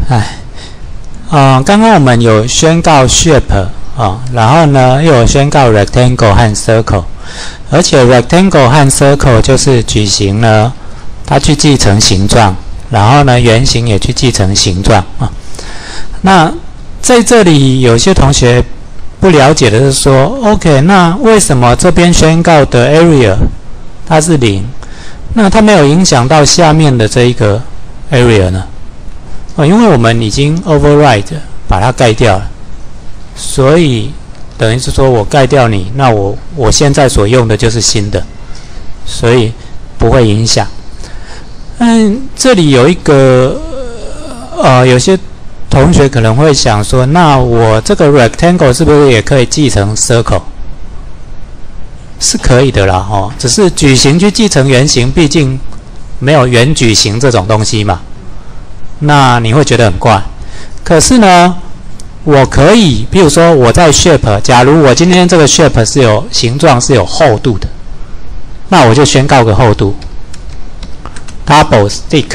刚刚我们有宣告 shape 然后呢又有宣告 rectangle 和 circle， 而且 rectangle 和 circle 就是矩形呢，它去继承形状，然后呢圆形也去继承形状那在这里有些同学不了解的是说 ，OK， 那为什么这边宣告的 area 它是0，那它没有影响到下面的这一个 area 呢？因为我们已经 override 把它盖掉了，所以等于是说我盖掉你，那我现在所用的就是新的，所以不会影响。这里有一个有些同学可能会想说，那我这个 rectangle 是不是也可以继承 circle？ 是可以的啦，只是矩形去继承圆形，毕竟没有圆矩形这种东西嘛，那你会觉得很怪。可是呢，我可以，比如说我在 shape， 假如我今天这个 shape 是有形状是有厚度的，那我就宣告个厚度 ，double thick，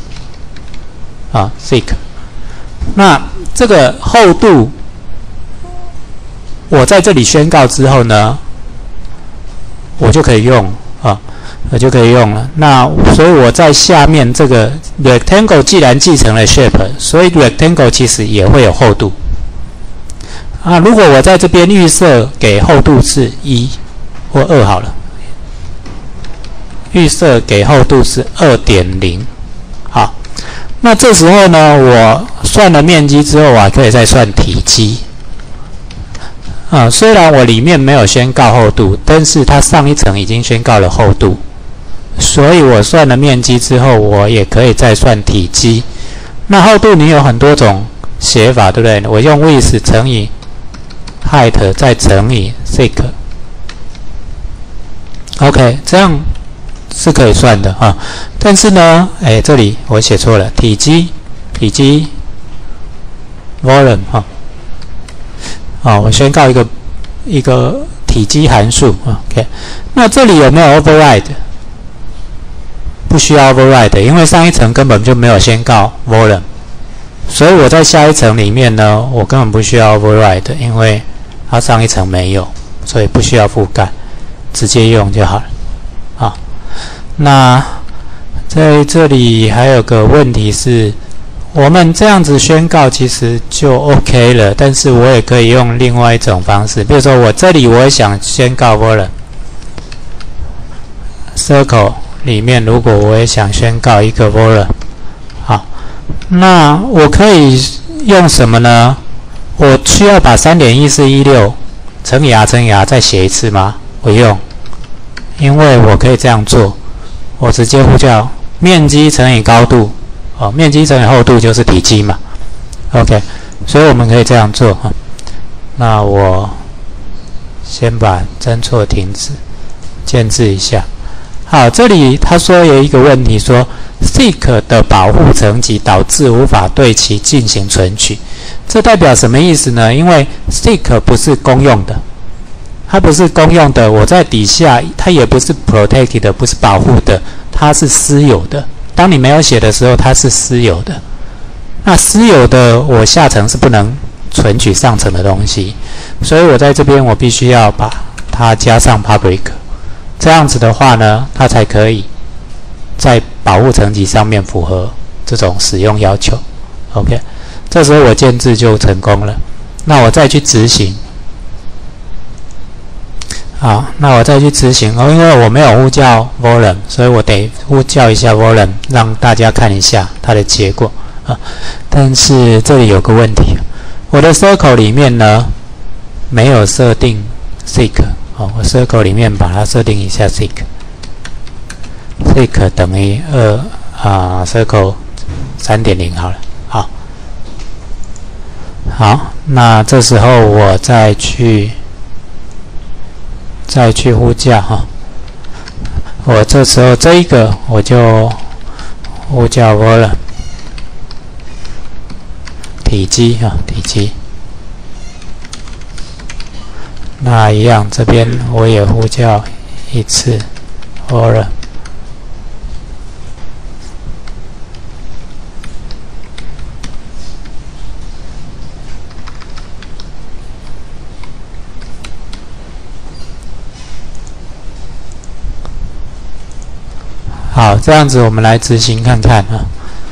thick。那这个厚度，我在这里宣告之后呢，我就可以用我就可以用了。那所以我在下面这个 rectangle 既然继承了 shape， 所以 rectangle 其实也会有厚度如果我在这边预设给厚度是1或2好了，预设给厚度是 2.0 好。那这时候呢，我算了面积之后啊，可以再算体积虽然我里面没有宣告厚度，但是它上一层已经宣告了厚度，所以我算了面积之后，我也可以再算体积。那厚度你有很多种写法，对不对？我用 width 乘以 height 再乘以 thick。OK， 这样是可以算的但是呢，这里我写错了，体积 volume 我宣告一个体积函数OK。那这里有没有 override？ 不需要 override， 因为上一层根本就没有宣告 volume， 所以我在下一层里面呢，我根本不需要 override， 因为它上一层没有，所以不需要覆盖，直接用就好了那在这里还有个问题是，我们这样子宣告其实就 OK 了，但是我也可以用另外一种方式，比如说我这里我也想宣告 volume circle 里面，如果我也想宣告一个 volume， 好，那我可以用什么呢？我需要把 3.1416 乘以 r 乘以 r 再写一次吗？不用，因为我可以这样做，我直接呼叫面积乘以高度面积乘以厚度就是体积嘛 OK， 所以我们可以这样做那我先把侦错停止，建置一下。好，这里他说有一个问题说 thick 的保护层级导致无法对其进行存取，这代表什么意思呢？因为 thick 不是公用的，它不是公用的，我在底下它也不是 protected， 不是保护的，它是私有的。当你没有写的时候，它是私有的。那私有的，我下层是不能存取上层的东西，所以我在这边我必须要把它加上 public， 这样子的话呢，它才可以在保护层级上面符合这种使用要求。OK， 这时候我建置就成功了。那我再去执行。好，那我再去执行因为我没有呼叫 volume， 所以我得呼叫一下 volume， 让大家看一下它的结果但是这里有个问题，我的 circle 里面呢没有设定 thick， 我 circle 里面把它设定一下 thick 等于circle 3.0 好了。好，那这时候我再去呼叫我这时候这一个我就呼叫 volume 体积体积。那一样这边我也呼叫一次 volume。 好，这样子我们来执行看看啊。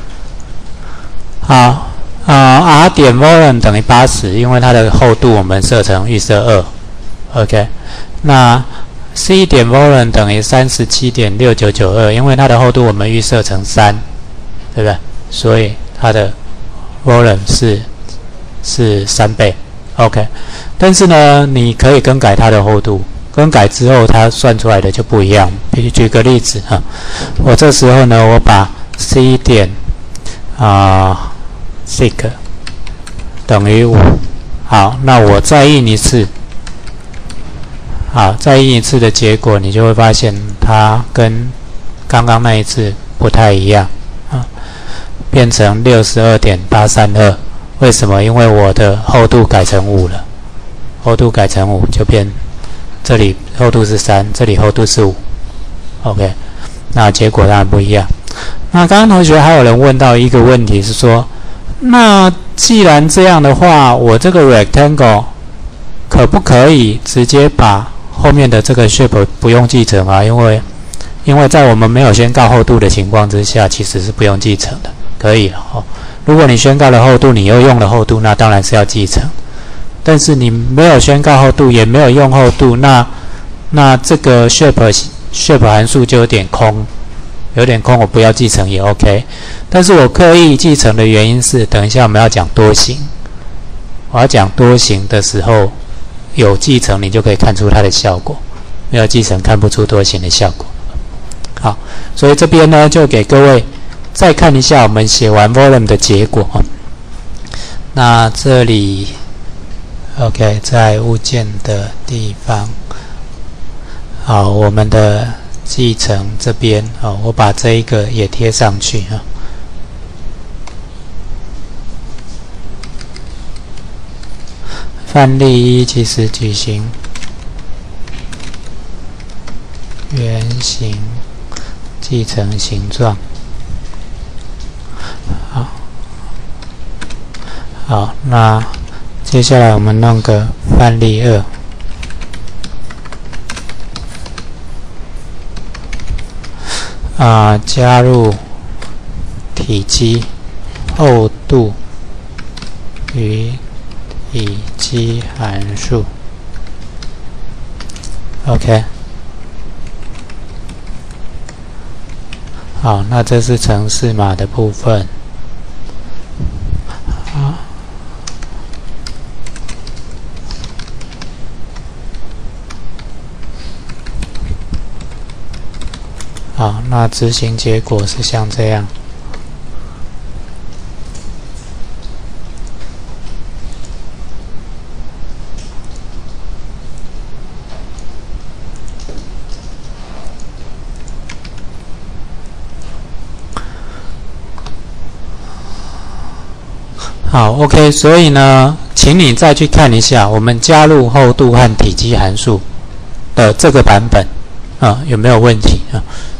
好，r 点 volume 等于80，因为它的厚度我们设成预设2 ，OK。那 c 点 volume 等于 37.6992，因为它的厚度我们预设成3，对不对？所以它的 volume 是3倍 ，OK。但是呢，你可以更改它的厚度，更改之后它算出来的就不一样。举个例子哈，我这时候呢，我把 c 点sec 等于5，好，那我再印一次，好，再印一次的结果，你就会发现它跟刚刚那一次不太一样啊，变成 62.832。为什么？因为我的厚度改成5了，厚度改成5就变，这里厚度是3，这里厚度是5 ，OK， 那结果当然不一样。那刚刚同学还有人问到一个问题是说，那既然这样的话，我这个 rectangle 可不可以直接把后面的这个 shape 不用继承啊？因为在我们没有宣告厚度的情况之下，其实是不用继承的，可以哦。如果你宣告了厚度，你又用了厚度，那当然是要继承。但是你没有宣告厚度，也没有用厚度，那这个 shape 函数就有点空，我不要继承也 OK。但是我刻意继承的原因是，等一下我们要讲多形，我要讲多形的时候，有继承你就可以看出它的效果，没有继承看不出多形的效果。好，所以这边呢就给各位再看一下我们写完 volume 的结果。那这里 OK， 在物件的地方，好，我们的继承这边，我把这一个也贴上去啊。范例1其实矩形圆形继承形状。好，那接下来我们弄个范例2，加入体积、厚度与体积函数。OK， 好，那这是程式码的部分。好，那执行结果是像这样。好 ，OK， 所以呢，请你再去看一下我们加入厚度和体积函数的这个版本有没有问题啊？